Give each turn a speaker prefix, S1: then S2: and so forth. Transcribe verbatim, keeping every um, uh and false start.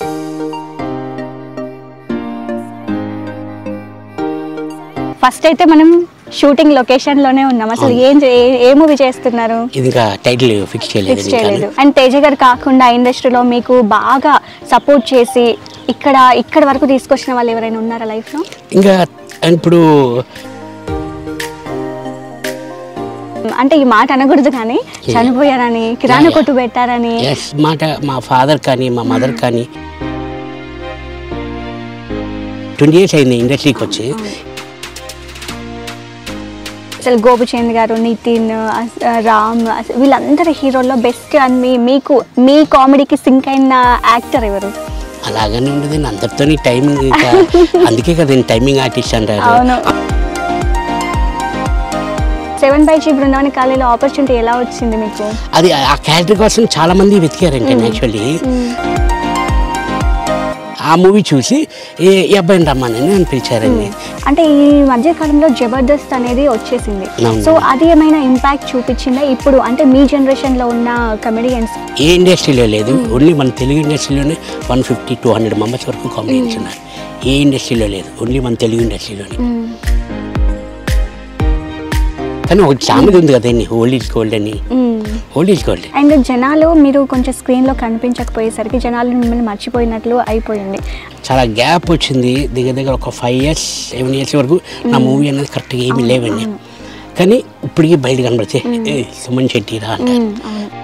S1: First అయితే మనం shooting location లోనే ఉన్నాం. అసలు ఏం ఏ మూవీ చేస్తున్నారు?
S2: ఇంకా టైటిల్ ఫిక్స్ చేయలేదు.
S1: అండ్ తేజ గారు కాకుండా ఇండస్ట్రీలో మీకు బాగా సపోర్ట్ చేసి ఇక్కడ ఇక్కడ వరకు తీసుకొచ్చిన వాళ్ళు ఎవరైనా ఉన్నారా లైఫ్ లో?
S2: ఇంకా ఇప్పుడు
S1: అంటే ఈ మాట అనకూడదు కానీ చనిపోయారని, కిరాణా కొట్టు పెట్టారని
S2: మాట మా ఫాదర్ కానీ మా మదర్ కానీ ట్వంటీ ఇయర్స్ అయింది ఇండస్ట్రీకి వచ్చి.
S1: అసలు గోపిచంద్ గారు, నితిన్, రామ్ వీళ్ళందరి హీరోల్లో బెస్ట్ అని మీ మీకు మీ కామెడీకి సింక్ అయిన యాక్టర్ ఎవరు?
S2: అలాగనే ఉండదు అందరితో టైమింగ్, అందుకే కదా టైమింగ్ ఆర్టిస్ట్ అంటారు.
S1: అవును. సెవెన్ బై జీ బృందావన కాలేజీలో ఆపర్చునిటీ ఎలా వచ్చింది మీకు?
S2: అది ఆ క్యారెక్టర్ కోసం చాలా మంది వెతికారంటే యాక్చువల్లీ ఆ మూవీ చూసి ఈ అబ్బాయిని రమ్మని అని పిలిచారండి.
S1: అంటే ఈ మధ్య కాలంలో జబర్దస్త్ అనేది వచ్చేసింది, సో అది ఏమైనా ఇంపాక్ట్ చూపించిందా ఇప్పుడు అంటే మీ జనరేషన్ లో ఉన్న కమెడియన్స్?
S2: ఏ ఇండస్ట్రీలో లేదు, ఓన్లీ మన తెలుగు ఇండస్ట్రీలోనే one fifty two hundred members వరకు కామెడియన్స్ ఉన్నారు. ఏ ఇండస్ట్రీలో లేదు, ఓన్లీ మన తెలుగు ఇండస్ట్రీలోనే. కానీ ఒక సామెత ఉంది కదండి, ఓల్డ్ ఈజ్ గోల్డ్ అని. Old is gold.
S1: అండ్ జనాలు మీరు కొంచెం స్క్రీన్ లో కనిపించకపోయేసరికి జనాలు మిమ్మల్ని మర్చిపోయినట్లు అయిపోయింది.
S2: చాలా గ్యాప్ వచ్చింది, దగ్గర దగ్గర ఒక ఫైవ్ ఇయర్స్ సెవెన్ ఇయర్స్ వరకు నా మూవీ అనేది కరెక్ట్గా ఏమీ లేవండి. కానీ ఇప్పటికీ బయట కనబడితే సుమన్ శెట్టి రా అంటారు.